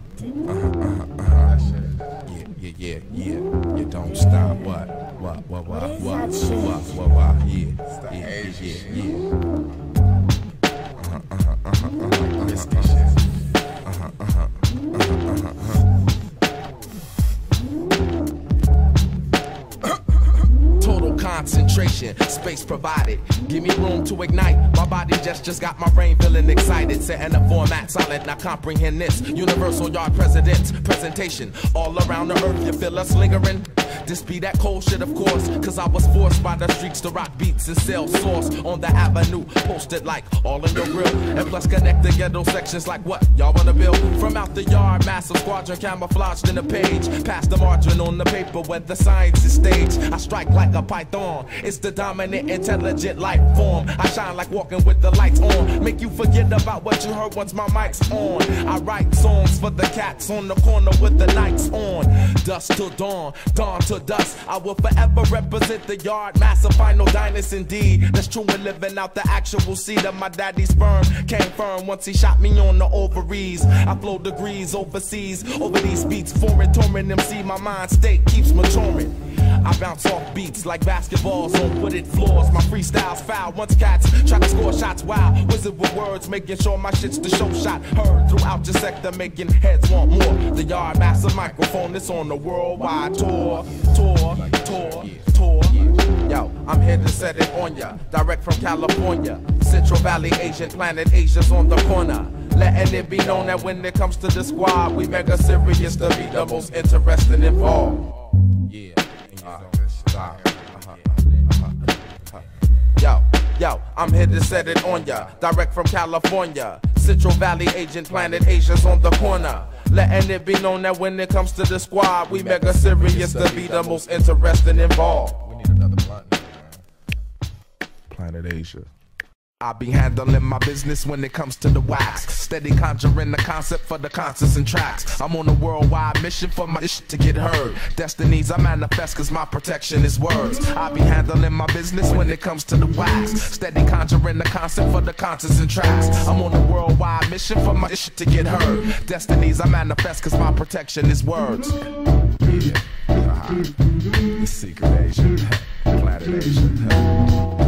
Yeah. You don't stop. What? Total concentration, space provided. Give me room to ignite. My body just got my brain feeling excited. Setting a format solid, now comprehend this. Universal Yard President's presentation. All around the earth, you feel us lingering. This be that cold shit, of course, cause I was forced by the streets to rock beats and sell sauce on the avenue. Posted like all in your grill, and plus connect the ghetto sections like what y'all wanna build. From out the yard, massive squadron camouflaged in a page. Past the margin on the paper where the science is staged. I strike like a python, it's the dominant intelligent life form. I shine like walking with the lights on, make you forget about what you heard once my mic's on. I write songs for the cats on the corner with the nights on. Dusk till dawn, dawn to dust. I will forever represent the yard, massive final dynasty indeed. That's true when living out the actual seed of my daddy's sperm. Came firm once he shot me on the ovaries. I flow degrees overseas, over these beats, foreign touring MC. My mind state keeps maturing. I bounce off beats like basketballs on wooded floors. My freestyle's foul. Once cats try to score shots, wow. Wizard with words, making sure my shit's the show shot. Heard throughout your sector, making heads want more. The yard massive microphone, it's on the worldwide tour. Yo, I'm here to set it on ya. Direct from California. Central Valley, Asian planet, Asia's on the corner. Letting it be known that when it comes to the squad, we mega serious to be the most interesting involved. Yeah. Yo, I'm here to set it on ya. Direct from California. Central Valley, Agent Planet, Asia's on the corner. Letting it be known that when it comes to the squad, we mega serious to be the most interesting involved. We need another planet, man. Planet Asia. I be handling my business when it comes to the wax. Steady conjuring the concept for the concerts and tracks. I'm on a worldwide mission for my shit to get heard. Destinies I manifest cause my protection is words. I be handling my business when it comes to the wax. Steady conjuring the concept for the concerts and tracks. I'm on a worldwide mission for my shit to get heard. Destinies I manifest cause my protection is words. Yeah. The secret Asia. Planet Asia.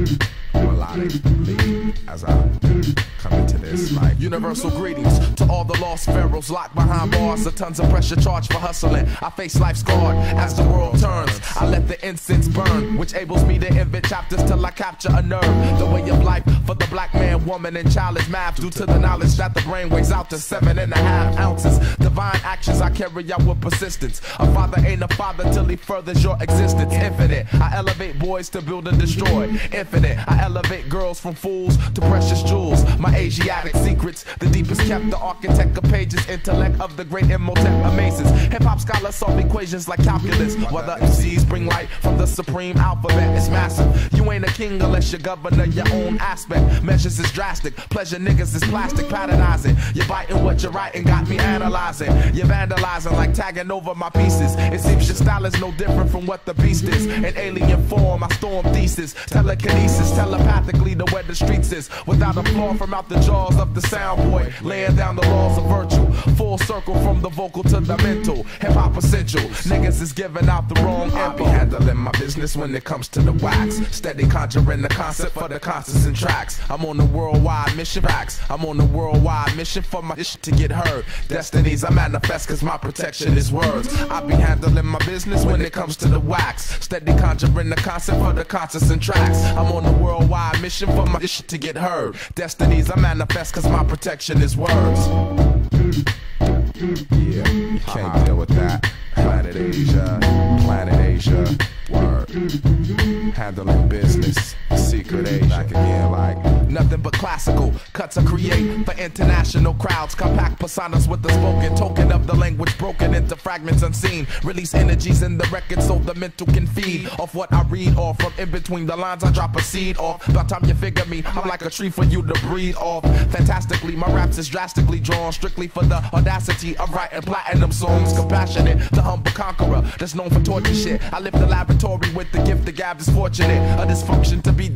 As I come into this, like universal greetings to all the lost pharaohs locked behind bars. The tons of pressure charged for hustling. I face life's guard as the world turns. I let the incense burn, which enables me to invent chapters till I capture a nerve. The way of life for the black man, woman, and child is math due to the knowledge that the brain weighs out to 7.5 ounces. Divine actions I carry out with persistence. A father ain't a father till he furthers your existence. Infinite, I elevate boys to build and destroy. Infinite, I elevate girls from fools to precious jewels. My Asiatic secrets, the deepest kept. The architect of pages, intellect of the great Imhotep amazes. Hip-hop scholars solve equations like calculus. Whether MCs bring light from the supreme alphabet, it's massive. You ain't a king unless you're governor your own aspect. Measures is drastic, pleasure niggas is plastic, patternizing. You're biting what you're writing, got me analyzing. You're vandalizing like tagging over my pieces. It seems your style is no different from what the beast is. In alien form, I storm thesis, telekinesis, telepathically to where the streets is. Without a flaw from out the jaws of the sound boy, laying down the laws of virtue. Full circle from the vocal to the mental. Hip-hop essential, niggas is giving out the wrong info. I be handling my business when it comes to the wax. Steady conjuring the concept for the concerts and tracks. I'm on a worldwide mission. I'm on a worldwide mission for my shit to get heard. Destinies I manifest cause my protection is words. I be handling my business when it comes to the wax. Steady conjuring the concept for the concerts and tracks. I'm on a worldwide mission for my shit to get heard. Destinies I manifest cause my protection is words. Yeah, you can't deal with that. Planet Asia, word. Handling business, secret Asia. Back again, like nothing but classical cuts I create for international crowds. Compact personas with the spoken token of the language broken into fragments unseen. Release energies in the record so the mental can feed off what I read. Or from in between the lines I drop a seed off. By the time you figure me, I'm like a tree for you to breathe off. Fantastically, my raps is drastically drawn strictly for the audacity of writing platinum songs. Compassionate, the humble conqueror that's known for torture shit. I live the laboratory with the gift of gab is fortunate. A dysfunction to be the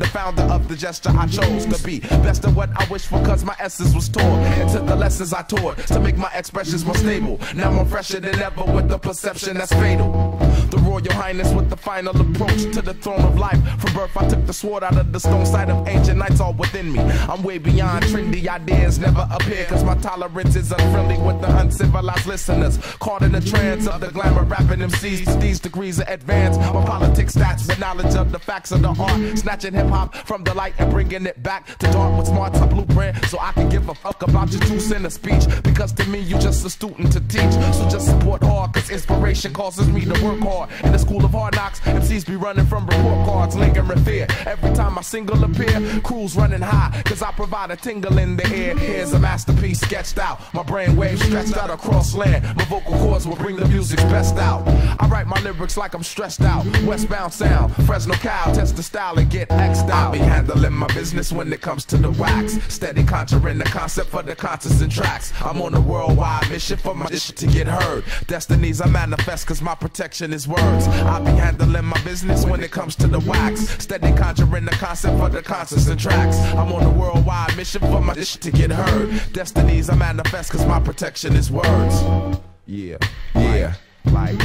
the founder of the gesture I chose to be. Best of what I wish for, cause my essence was torn into the lessons I taught to make my expressions more stable. Now I'm fresher than ever with the perception that's fatal. The Royal Highness with the final approach to the throne of life. From birth I took the sword out of the stone sight of ancient knights all within me. I'm way beyond trendy ideas never appear, cause my tolerance is unfriendly with the uncivilized listeners. Caught in the trance of the glamour rapping MCs to these degrees of advance. My politics stats with knowledge of the facts of the art. Snatching hip hop from the light and bringing it back to dark with smarts, a blueprint. So I can give a fuck about your 2 cent a speech. Because to me you just a student to teach. So just support hard, cause inspiration causes me to work hard. In the school of hard knocks, MCs be running from report cards, lingering fear. Every time my single appear, crews running high, cause I provide a tingle in the air. Here's a masterpiece sketched out, my brain waves stretched out across land. My vocal cords will bring the music's best out. I write my lyrics like I'm stressed out. Westbound sound, Fresno Cal, test the style and get X'd out. I be handling my business when it comes to the wax. Steady conjuring the concept for the concerts and tracks. I'm on a worldwide mission for my shit to get heard. Destinies I manifest cause my protection is words. I be handling my business when it comes to the wax. Steady conjuring the concept for the concerts and tracks. I'm on a worldwide mission for my shit to get heard. Destinies I manifest cause my protection is words. Yeah, yeah, like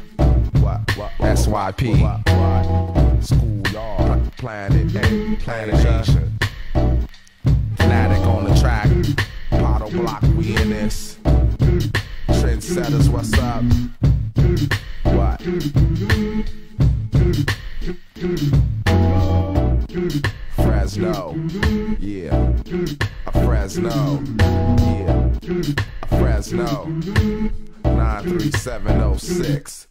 SYP, schoolyard, planet A, planet Asia. Fanatic on the track, bottle block, we in this. Trendsetters, what's up? What? Fresno, yeah. Fresno, yeah. Fresno, 93706.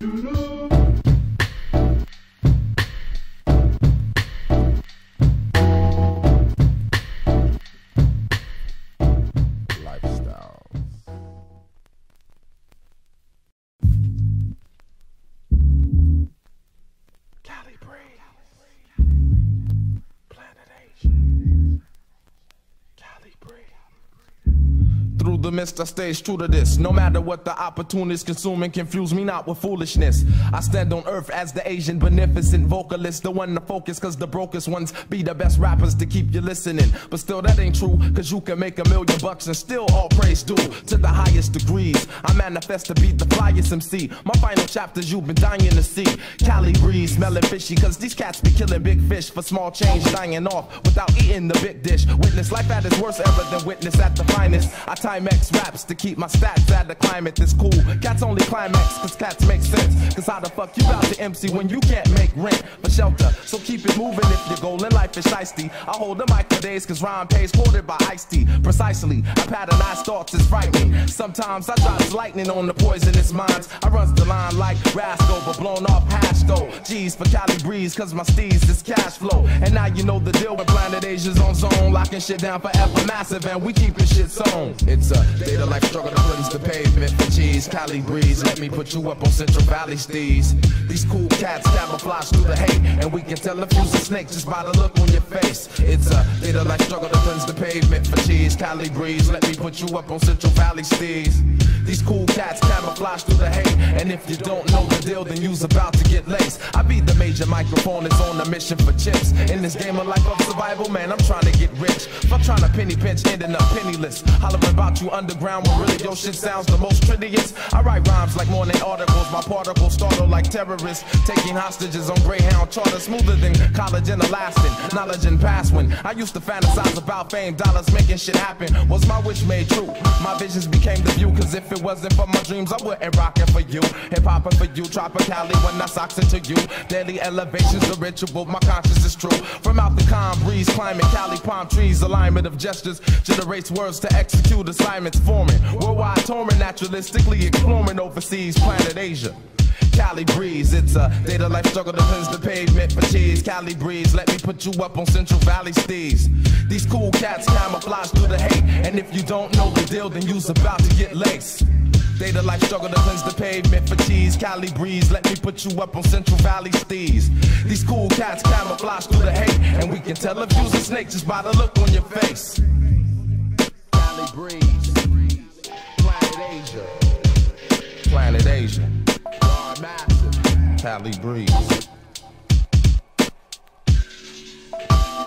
Through the mist I stay true to this. No matter what the opportunists consuming, confuse me not with foolishness. I stand on earth as the Asian beneficent vocalist, the one to focus cause the brokest ones be the best rappers to keep you listening. But still that ain't true, cause you can make $1 million and still all praise due to the highest degrees. I manifest to beat the flyest MC. My final chapters you've been dying to see. Cali breeze smelling fishy cause these cats be killing big fish for small change, dying off without eating the big dish. Witness life at its worst ever than witness at the finest. I Timex raps to keep my stats at the climate that's cool. Cats only climax cause cats make sense. Cause how the fuck you about to MC when you can't make rent for shelter? So keep it moving if your goal in life is shiesty. I hold the mic for days cause rhyme pays quoted by Ice-T. Precisely, I patternized thoughts is frightening. Sometimes I drop lightning on the poisonous minds. I runs the line like Rasco but blown off hash though. G's for Cali breeze cause my steez is cash flow. And now you know the deal with Planet Asia's on zone. Locking shit down forever massive and we keeping shit sewn. It's a day to life struggle to cleanse the pavement for cheese. Cali breeze, let me put you up on Central Valley steez. These cool cats camouflage through the hate, and we can tell if you's a snake just by the look on your face. It's a day to life struggle to cleanse the pavement for cheese. Cali breeze, let me put you up on Central Valley steez. These cool cats camouflage through the hate, and if you don't know the deal, then you's about to get laced. I be the major microphone that's on a mission for chips. In this game of life of survival, man, I'm trying to get rich. Fuck trying to penny pinch, ending up penniless. Hollering about you underground when really your shit sounds the most trendiest. I write rhymes like morning articles, my particles startle like terrorists. Taking hostages on Greyhound charter, smoother than college and elastin. Knowledge and past when I used to fantasize about fame, dollars making shit happen. Was my wish made true? My visions became the view, cause if it wasn't for my dreams, I wouldn't rockin' for you. Hip hopping for you, Tropicali when I socks into you. Daily elevations, the ritual, my conscience is true. From out the calm breeze, climbing Cali palm trees, alignment of gestures generates words to execute assignments forming. Worldwide touring, naturalistically exploring overseas, Planet Asia. Cali breeze, it's a day to life struggle to cleanse the pavement for cheese. Cali breeze, let me put you up on Central Valley steez. These cool cats camouflage through the hate, and if you don't know the deal, then you's about to get laced. Day to life struggle to cleanse the pavement for cheese. Cali breeze, let me put you up on Central Valley steez. These cool cats camouflage through the hate, and we can tell if you's a snake just by the look on your face. Cali breeze, Planet Asia, Planet Asia. Massive. Cali breeze.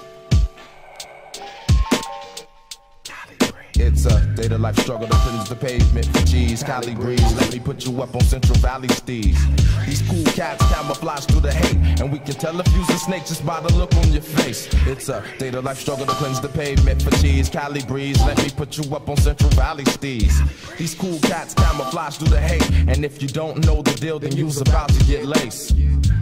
Day to life struggle to cleanse the pavement for cheese. Cali breeze, let me put you up on Central Valley steez. These cool cats camouflage through the hate, and we can tell if you's a snake just by the look on your face. It's a day to life struggle to cleanse the pavement for cheese. Cali breeze, let me put you up on Central Valley steez. These cool cats camouflage through the hate, and if you don't know the deal, then you's about to get laced.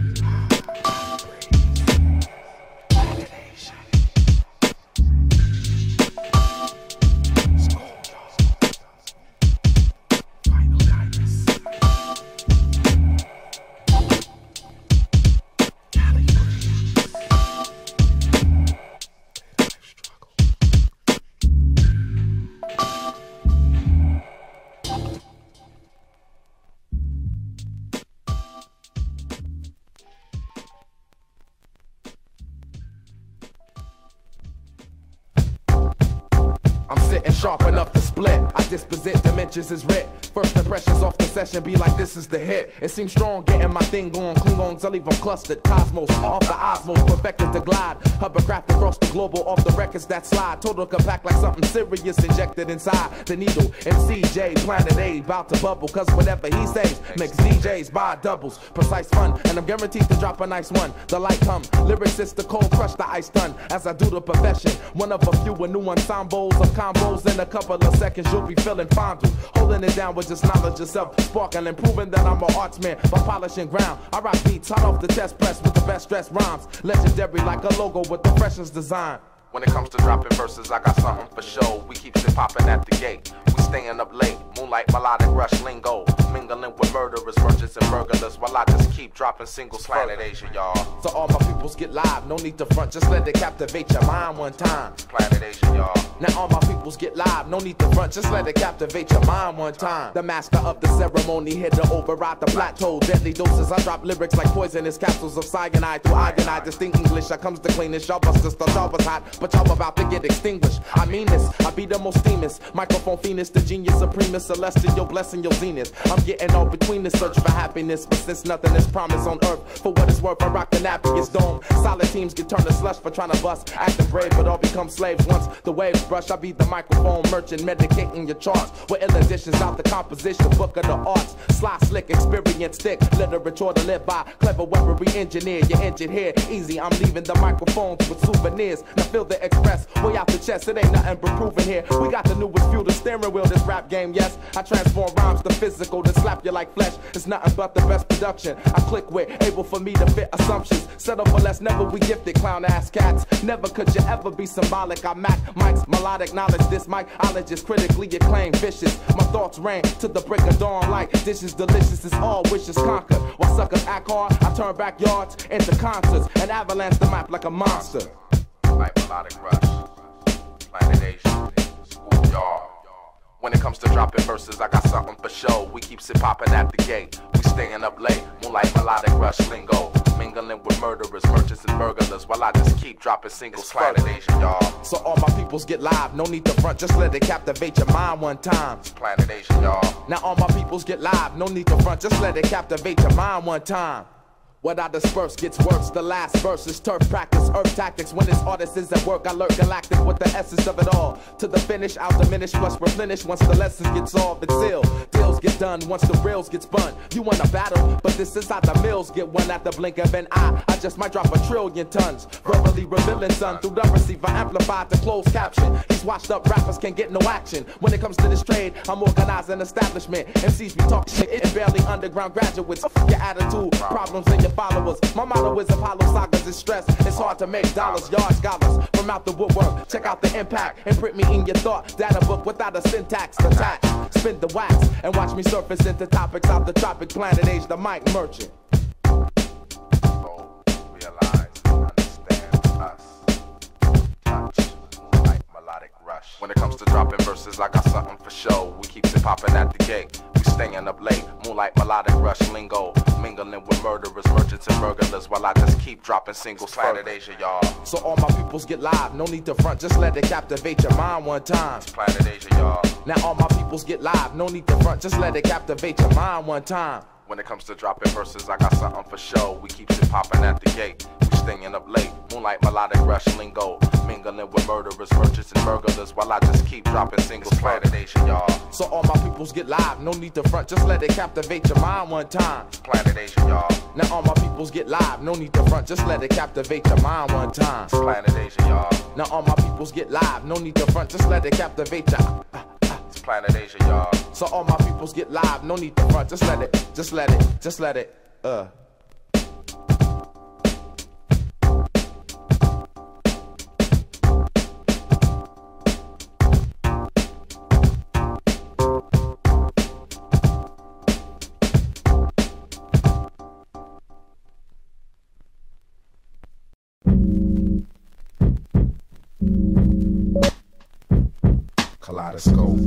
I'm sitting sharp enough to split. I disposit dimensions is writ. First impressions off the session be like this is the hit. It seems strong getting my thing going. Klingons, I leave them clustered. Cosmos, off the osmos, perfected to glide. Hovercraft across the global, off the records that slide. Total compact like something serious injected inside the needle. MCJ, Planet A, about to bubble. Cause whatever he says makes DJs buy doubles. Precise fun, and I'm guaranteed to drop a nice one. The light come, lyricist, the cold crush the ice done. As I do the profession, one of a few new ensembles of combos. In a couple of seconds you'll be feeling fondled. Holding it down with just knowledge yourself, sparking and proving that I'm an artsman by polishing ground. I rock beats hot off the test press with the best dressed rhymes. Legendary like a logo with the freshest design. When it comes to dropping verses, I got something for show. We keep shit popping at the gate. We staying up late, moonlight, melodic, rush, lingo. Mingling with murderers, merchants, and burglars. While I just keep dropping singles. Planet Asia, y'all. So all my peoples get live, no need to front. Just let it captivate your mind one time. Planet Asia, y'all. Now all my peoples get live, no need to front. Just let it captivate your mind one time. The master of the ceremony here to override the plateau. Deadly doses, I drop lyrics like poisonous capsules of cyanide. Through iodine, distinct English. I comes the cleanest. Y'all busters thought y'all was hot, but y'all about to get extinguished. I mean this, I be the most famous microphone phoenix, the genius supremest, celestial blessing your zenith. I'm getting all between the search for happiness, but since nothing is promised on earth, for what it's worth, I rock the nappiest dome. Solid teams get turned to slush for trying to bust, acting brave, but all become slaves once the waves brush. I be the microphone merchant, medicating your charts with ill additions out the composition book of the arts. Sly, slick, experience, thick, literature to live by. Clever weaponry engineer, your engine here easy. I'm leaving the microphones with souvenirs. Now feel the express way out the chest. It ain't nothing but proving here. We got the newest fuel, the steering wheel, this rap game. Yes, I transform rhymes to physical, to slap you like flesh. It's nothing but the best production. I click with, able for me to fit assumptions. Settle for less, never we gifted, clown ass cats. Never could you ever be symbolic. I mac mics, melodic knowledge. This michologist critically acclaimed, vicious. My thoughts rain to the break of dawn like dishes delicious as all wishes conquer. While suckers act hard, I turn backyards into concerts and avalanche the map like a monster. Like melodic rush, Planet Asia, schoolyard. When it comes to dropping verses, I got something for show. We keep it popping at the gate. We staying up late, moonlight, melodic rush, lingo. Mingling with murderers, merchants, and burglars. While I just keep dropping singles. Planet Asia, y'all. So all my peoples get live, no need to front. Just let it captivate your mind one time. Planet Asia, y'all. Now all my peoples get live, no need to front. Just let it captivate your mind one time. What I disperse gets worse. The last verse is turf practice, earth tactics. When this artist is at work, I lurk galactic with the essence of it all. To the finish, I'll diminish plus replenish. Once the lessons get solved, it's ill. Deals get done once the rails get spun. You want a battle, but this is how the mills get one at the blink of an eye. I just might drop 1 trillion tons. Verbally revealing son through the receiver amplified to closed caption. These washed up rappers can't get no action. When it comes to this trade, I'm organizing establishment. MCs be talking shit and barely underground graduates. Your attitude, problems in your followers. My motto is Apollo sagas is stress. It's hard to make dollars, yard scholars from out the woodwork. Check out the impact and print me in your thought. Data book without a syntax attached. Spin the wax and watch me surface into topics out the tropic. Planet Age, the mic merchant. Realize, understand us. Touch, moonlight, melodic rush. When it comes to dropping verses, I got something for show. We keep it popping at the gate. We staying up late, moonlight, melodic rush, lingo. Mingling with murderers, merchants, and burglars. While I just keep dropping singles. Planet Asia, y'all. So all my peoples get live, no need to front. Just let it captivate your mind one time. Planet Asia, y'all. Now all my peoples get live, no need to front. Just let it captivate your mind one time. When it comes to dropping verses, I got something for show. We keep shit popping at the gate. We staying up late. Moonlight, melodic, rush, lingo. Mingling with murderers, merchants, and burglars. While I just keep dropping singles. Planet Asia, y'all. So all my peoples get live. No need to front. Just let it captivate your mind one time. Planet Asia, y'all. Now all my peoples get live. No need to front. Just let it captivate your mind one time. Planet Asia, y'all. Now all my peoples get live. No need to front. Just let it captivate your Planet Asia, y'all. So all my peoples get live, no need to front. Just let it, just let it, just let it, Kaleidoscope,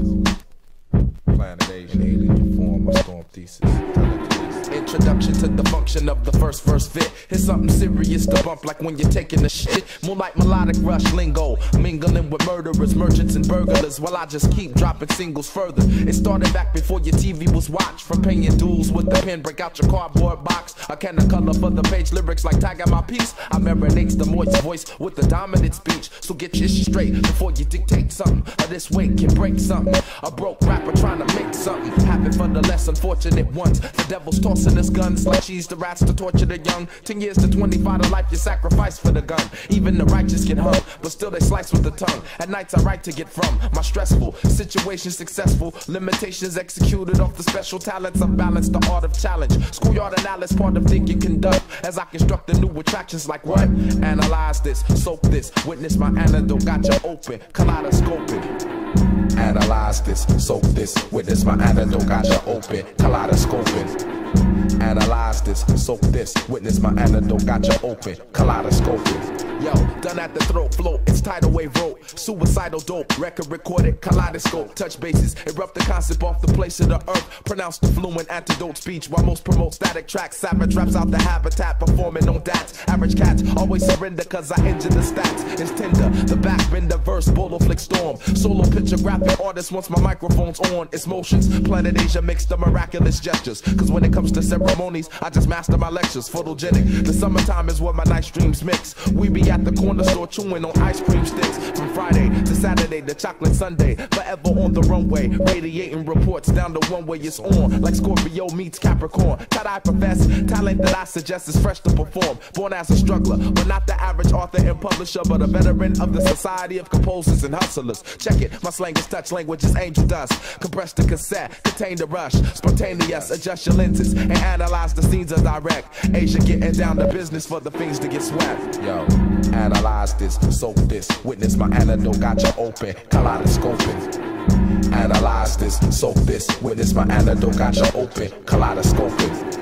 Planet Asia, alien form, my storm thesis. Introduction to the function of the first verse fit. Here's something serious to bump like when you're taking a shit. Moonlight, melodic, rush, lingo. Mingling with murderers, merchants, and burglars. While I just keep dropping singles further. It started back before your TV was watched. From paying dues with the pen, break out your cardboard box. A can of color for the page, lyrics like tag at my piece. I marinates the moist voice with the dominant speech. So get your shit straight before you dictate something. Or this weight can break something. A broke rapper trying to make something happen for the less unfortunate ones. The devil's tossing his guns like cheese to rats to torture the young. 10 years to 25 to life you sacrifice for the gun. Even the righteous get hung, but still they slice with the tongue. At nights I write to get from my stressful situation successful. Limitations executed off the special talents. Unbalanced the art of challenge. Schoolyard analysis, part of thinking conduct. As I construct the new attractions like what? Analyze this, soak this, witness my antidote. Got you open, kaleidoscoping. Analyze this, soak this, witness my antidote. Got you open, kaleidoscoping. Analyze this, soak this, witness my antidote. Got you open, kaleidoscoping. Yo, done at the throat, float, it's tidal wave rope. Suicidal dope, record recorded, kaleidoscope. Touch bases, erupt the concept off the place of the earth. Pronounce the fluent antidote speech while most promote static tracks. Savage raps out the habitat, performing on dats. Average cats always surrender cause I injure the stats. It's tender, the back bender verse, bolo flick storm. Solo picture graphic artist once my microphone's on. It's motions, Planet Asia makes the miraculous gestures. Cause when it comes to ceremonies, I just master my lectures. Photogenic, the summertime is what my night streams mix. We be at the corner store chewing on ice cream sticks. From Friday to Saturday to chocolate Sunday. Forever on the runway, radiating reports down the one way it's on. Like Scorpio meets Capricorn. Tie-dye profess, talent that I suggest is fresh to perform. Born as a struggler, but not the average author and publisher, but a veteran of the society of composers and hustlers. Check it, my slang is touch language is angel dust. Compress the cassette, contain the rush. Spontaneous, adjust your lenses and analyze the scenes of direct. Asia getting down to business for the things to get swept. Yo, analyze this, soak this, witness my antidote. Got you open, kaleidoscoping. Analyze this, soak this, witness my antidote. Got you open, kaleidoscoping.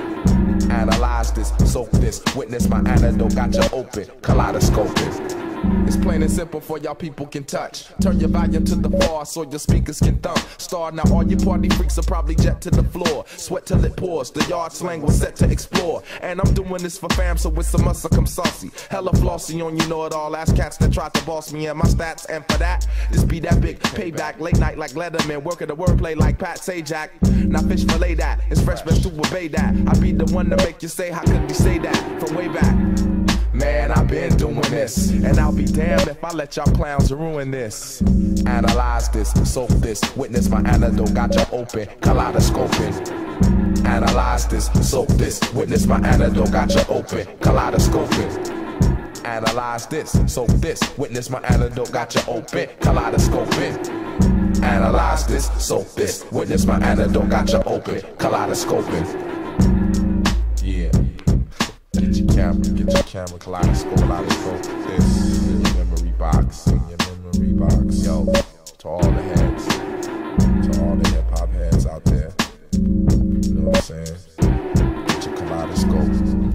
Analyze this, soak this, witness my antidote. Got you open, kaleidoscoping. It's plain and simple for y'all people can touch. Turn your volume to the floor so your speakers can thump. Star now all your party freaks will probably jet to the floor. Sweat till it pours, the yard slang was set to explore. And I'm doing this for fam, so with some muscle come saucy. Hella flossy on you know it all. Ass cats that tried to boss me and my stats. And for that, this be that big payback. Late night like Letterman, working the wordplay like Pat Sajak. Now fish fillet that, it's fresh best to obey that. I be the one to make you say, how could you say that? From way back. Man, I've been doing this, and I'll be damned if I let y'all clowns ruin this. Analyze this, soak this, witness my antidote. Got you open, kaleidoscoping. Analyze this, soak this, witness my antidote. Got you open, kaleidoscoping. Analyze this, soak this, witness my antidote. Got you open, kaleidoscoping. Analyze this, soak this, witness my antidote. Got you open, kaleidoscoping. Yeah. Get your camera, kaleidoscope this in your memory box, Yo, to all the heads, to all the hip hop heads out there, you know what I'm saying? Get your kaleidoscope,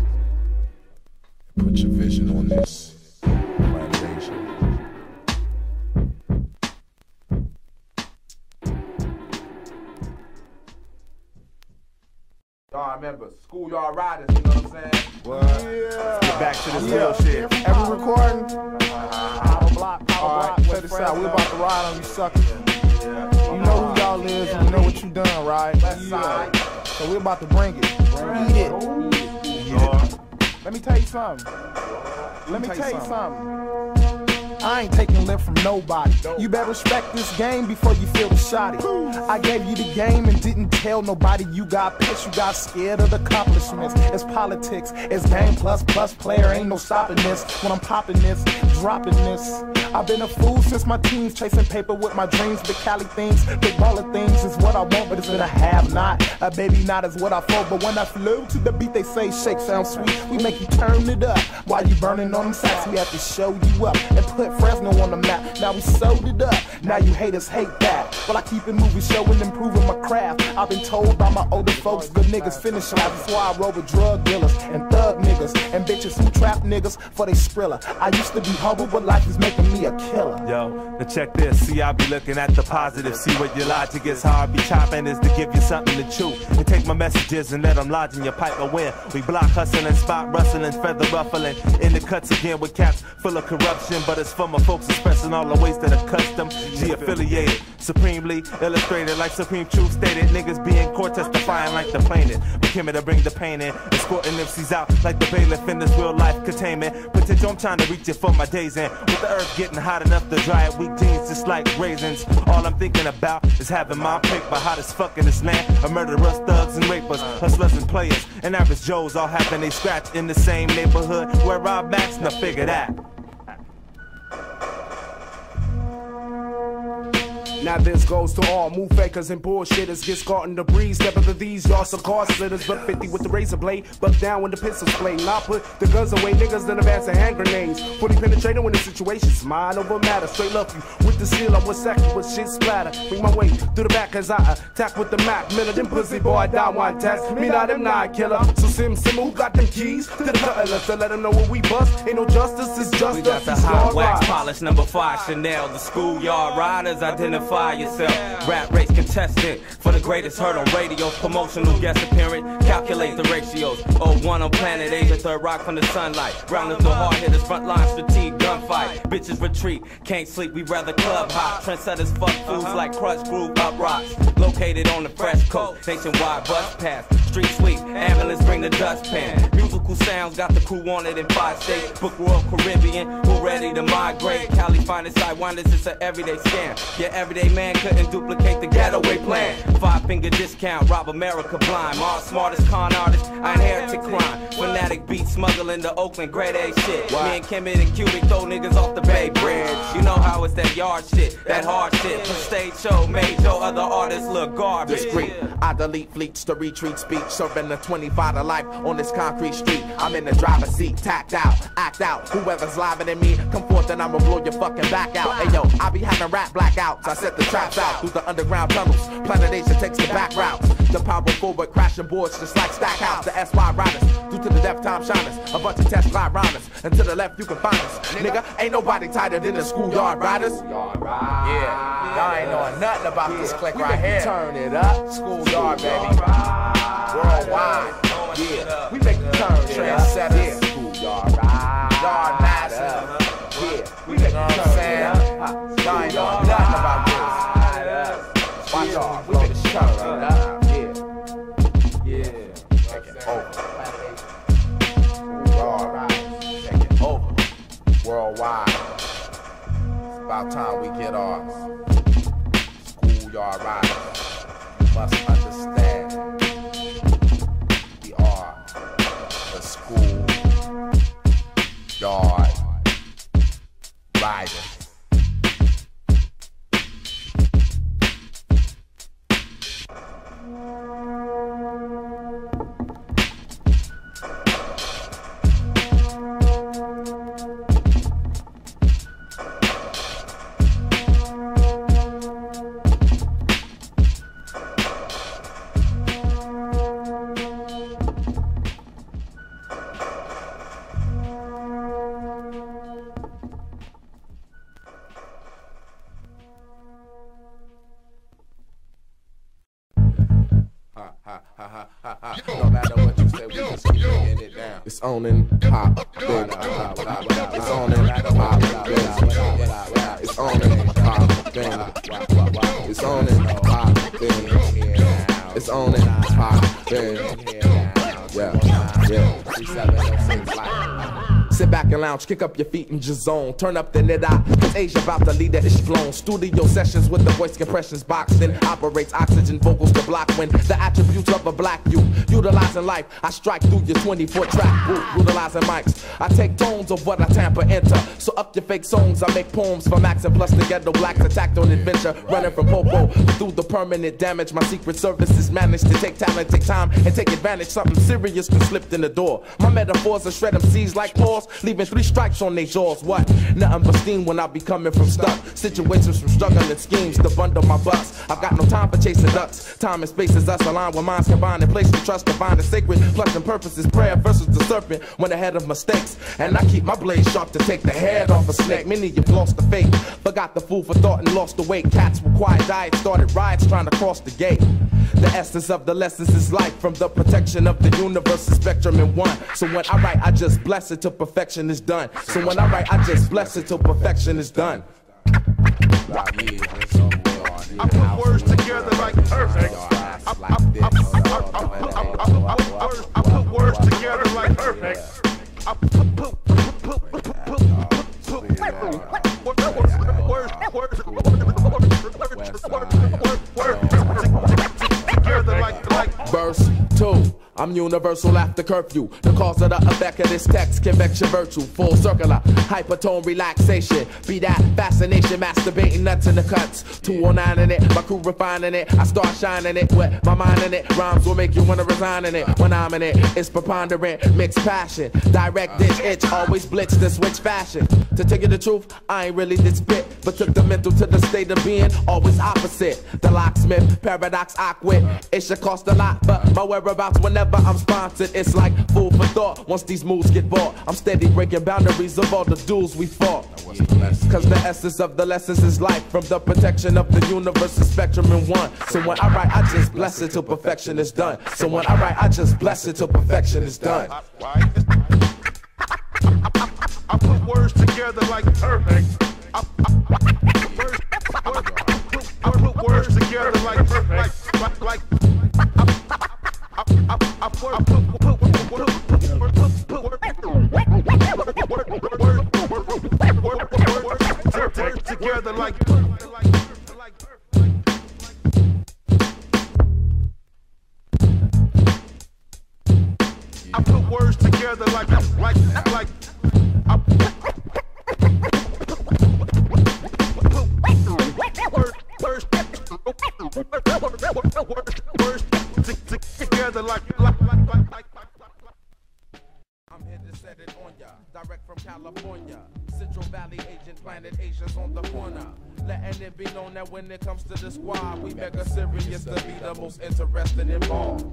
put your vision on this plantation. Y'all remember schoolyard riders, you know what I'm saying? What? Yeah. Let's get back to this real shit. Every recording? Power block, Alright, check this out. We about to ride on you suckers. You know who y'all is and you know what you done, right? West side. So we're about to bring it. Eat it. Let me tell you something. Let me tell you something. I ain't taking lip from nobody. You better respect this game before you feel the shotty. I gave you the game and didn't tell nobody. You got pissed, you got scared of the accomplishments. It's politics, it's game plus player. Ain't no stopping this. When I'm popping this, dropping this. I've been a fool since my teens, chasing paper with my dreams. Big Cali things, big baller things is what I want, but it's in a have not. A baby not is what I fold, but when I flow to the beat, they say shake sounds sweet. We make you turn it up while you burning on them sacks. We have to show you up and put Fresno on the map. Now we sold it up. Now you haters hate that. Well, I keep it moving, showing, improving my craft. I've been told by my older folks, good niggas finish life. That's why I roll with drug dealers and thug niggas and bitches who trap niggas for they Skrilla. I used to be humble, but life is making me a killer. Yo, now check this. See, I be looking at the positive. See what your logic is. How I be chopping is to give you something to chew. And take my messages and let them lodge in your pipe. But when we block hustling, spot rustling, feather ruffling. In the cuts again with caps full of corruption. But it's for my folks expressing all the ways that are custom. G-affiliated, supremely illustrated like Supreme Truth stated. Niggas be in court testifying like the plaintiff. We came here to bring the pain in. Escorting MCs out like the bailiff in this real life containment. Potential, I'm trying to reach it for my days in. With the earth getting hot enough to dry it, weak jeans just like raisins. All I'm thinking about is having my pick by hot as fuck in this land. A murderers, thugs, and rapers, hustlers and players, and average Joes all having they scratch in the same neighborhood where Rob Max, now figure that. Now this goes to all move fakers and bullshitters. Get scarred in the breeze. Never to these, y'all some car splitters. But 50 with the razor blade. Buck down when the pistol's played. Now put the guns away. Niggas in advance of hand grenades. Fully penetrating when the situation's mine over matter. Straight love you with the seal. I was second with shit splatter. Bring my way through the back as I attack with the Mac. Miller, them pussy boy, I down one test. Me not them nine killer. So Sim who got them keys to the cutlass to let them know what we bust. Ain't no justice, it's just we got the hot wax polish #5 Chanel. The schoolyard riders identify yourself. Rap race contestant for the greatest hurt on radio. Promotional guest appearance. Calculate the ratios. 01 on planet Asia. Third rock from the sunlight. Round up the hard hitters. Frontline fatigue. Gunfight. Bitches retreat. Can't sleep. We rather club hop. Trendsetters fuck fools like Crush Groove Up Rocks. Located on the fresh coast. Nationwide bus pass. Street sweep. Ambulance bring the dustpan. Musical sounds got the crew on it in 5 states. Book World Caribbean. Who ready to migrate? Cali finest sidewinders. It's an everyday scam. Yeah, everyday man couldn't duplicate the getaway plan. 5-finger discount, rob America blind. All smartest con artist, I inherited crime. Fanatic beat smuggling to Oakland, grade A shit. Me and Kemet and Cubic throw niggas off the Bay Bridge. You know how it's that yard shit, that hard shit. For stage show, made your other artists look garbage. Discreet, I delete fleets to retreat speech. Serving the 25 to life on this concrete street. I'm in the driver's seat, tacked out, act out. Whoever's living in me, come forth and I'ma blow your fucking back out. Hey yo, I be having rap blackouts. I set the traps out through the underground tunnels. Planet Asia takes the back routes. The power forward crashing boards just like Stackhouse. The SY riders, due to the death time shiners. A bunch of test glide rhymers. And to the left you can find us. Nigga, ain't nobody tighter than the schoolyard riders. Yeah, y'all ain't knowing nothing about this clique right here. Turn it up. Schoolyard, baby. Worldwide. Yeah, we make the turn. Trendsetters. Schoolyard ride. Yard master. Yeah, We make the turn. y'all ain't knowing nothing about this. Watch y'all, we make the turn. Yeah. Take it over. Schoolyard ride. Take it over. Worldwide. It's about time we get ours. Schoolyard riders. You must understand. We are the schoolyard riders. No matter what you say, we just keep laying it down. It's on and pop, then it's on and pop, then it's on and pop, then it's on and pop, then It's on it. Yeah. 3706 like. Sit back and lounge, kick up your feet and just zone. Turn up the net eye, cause Asia about to lead that ish flown. Studio sessions with the voice compressions boxed in. Operates oxygen vocals to block when the attributes of a black youth. Utilizing life, I strike through your 20-foot track. Utilizing mics, I take tones of what I tamper enter. So up your fake songs, I make poems for Max and plus the ghetto blacks attacked on adventure. Running from Popo through the permanent damage. My secret services managed to take talent, take time, and take advantage. Something serious can slip in the door. My metaphors are shred MCs like paws, leaving 3 stripes on their jaws. What? Nothing but steam when I be coming from stuck situations, from struggling schemes to bundle my butts. I've got no time for chasing ducks. Time and space is us aligned with minds combined in place to trust divine and sacred. Plus in purpose is prayer versus the serpent when ahead of mistakes. And I keep my blade sharp to take the head off a snake. Many of you lost the faith, forgot the food for thought and lost the weight. Cats with quiet diets started riots trying to cross the gate. The essence of the lessons is life from the protection of the universe, the spectrum in one. So when I write, I just bless it till perfection is done. So when I write, I just bless it till perfection is done. I put words together like perfect. I put words together like perfect. I put Verse 2. I'm universal after curfew. The cause of the effect of this text can vex your virtue. Full circular, hypertone relaxation. Be that fascination, masturbating nuts in the cuts. 209 in it, my crew refining it. I start shining it with my mind in it. Rhymes will make you wanna resign in it. When I'm in it, it's preponderant, mixed passion. Direct ditch itch, always blitz the switch fashion. To tell you the truth, I ain't really this spit, but took the mental to the state of being always opposite. The locksmith, paradox, awkward. It should cost a lot, but my whereabouts whenever I'm sponsored, it's like food for thought. Once these moves get bought, I'm steady breaking boundaries of all the duels we fought. Cause the essence of the lessons is life from the protection of the universe, the spectrum in one. So when I write, I just bless it till perfection is done. So when I write, I just bless it till perfection is done. I put words together like perfect. I put words together like perfect. Like I put words together like I put words together like together like I'm here to set it on ya, direct from California. Central Valley agent, planet Asia's on the corner. Letting it be known that when it comes to the squad, we mega serious to be the most interested involved.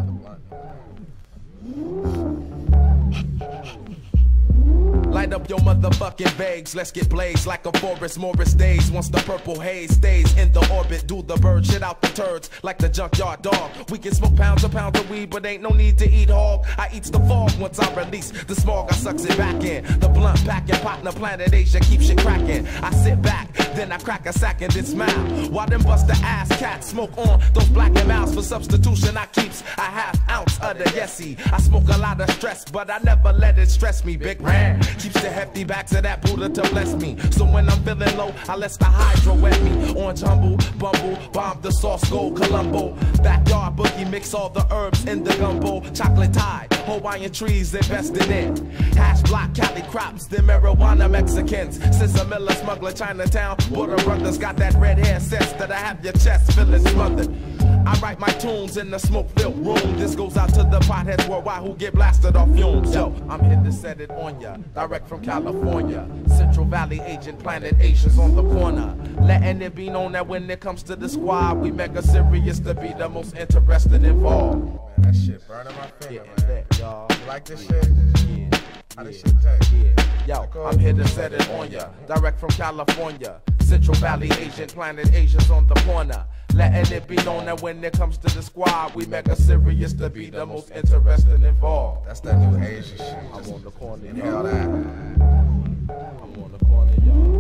Light up your motherfucking bags, let's get blazed like a Forest Morris days. Once the purple haze stays in the orbit, do the bird shit out the turds like the junkyard dog. We can smoke pounds of weed, but ain't no need to eat hog. I eats the fog once I release the smog, I sucks it back in. The blunt packing, partner planet Asia keeps shit cracking. I sit back, then I crack a sack and then smile. While them bust the ass cats smoke on those black and mouths. For substitution I keeps a half ounce of the yesy. I smoke a lot of stress, but I never let it stress me. Big Ram keeps the hefty backs of that Buddha to bless me. So when I'm feeling low, I let the hydro wet me. Orange humble, bumble, bomb the sauce, gold Colombo. Backyard boogie, mix all the herbs in the gumbo. Chocolate Tide, Hawaiian trees invested in. Hash block, Cali crops, the marijuana Mexicans. Since a Miller smuggler, Chinatown, Border Brothers got that red hair sense that I have your chest feeling smothered. I write my tunes in the smoke-filled room. This goes out to the potheads worldwide who get blasted off fumes. Yo, I'm here to set it on ya, direct from California. Central Valley agent, planet Asia's on the corner. Letting it be known that when it comes to the squad, we mega serious to be the most interested involved. Man, that shit burning my finger, man. Y'all. You like this shit? How this shit taste? Yo, I'm here to set it on ya, direct from California. Central Valley agent, planet Asia's on the corner. Letting it be known that when it comes to the squad, we mega serious to be the most interested involved. That's that new Asian shit. I'm on the corner, Inhale that. I'm on the corner, y'all.